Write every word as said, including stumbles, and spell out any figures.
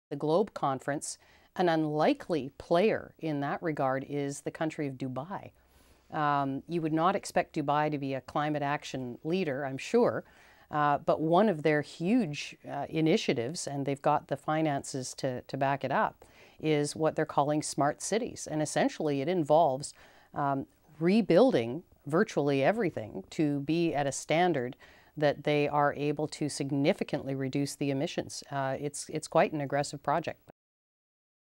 the Globe Conference, an unlikely player in that regard is the country of Dubai. Um, you would not expect Dubai to be a climate action leader, I'm sure, uh, but one of their huge uh, initiatives, and they've got the finances to, to back it up, is what they're calling smart cities. And essentially it involves um, rebuilding virtually everything to be at a standard that they are able to significantly reduce the emissions. Uh, it's, it's quite an aggressive project.